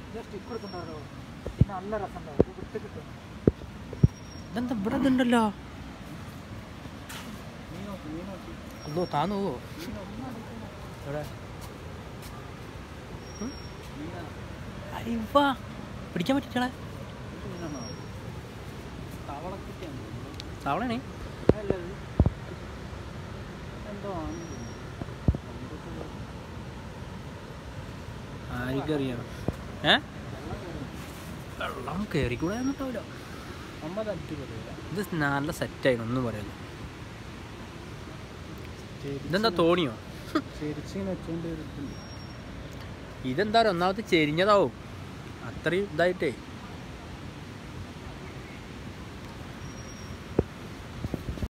ഇതെന്താ ഇവിടെ ഇതുണ്ടല്ലോ. അല്ലോ താന്നു പോവോ ഇവിടെ? അയ്യവാ പിടിക്കാൻ പറ്റിച്ചളെ. തവളയാണേ. ആർക്കറിയാം. വെള്ളം കയറിക്കൂടെ എന്നിട്ടാവില്ല. ഇത് നല്ല സെറ്റായിരുന്നു, ഒന്നും പറയല്ലോ. ഇതെന്താ തോണിയോ? ഇതെന്താ ഒന്നാമത്തെ ചെരിഞ്ഞതാവും അത്രയും ഇതായിട്ടേ.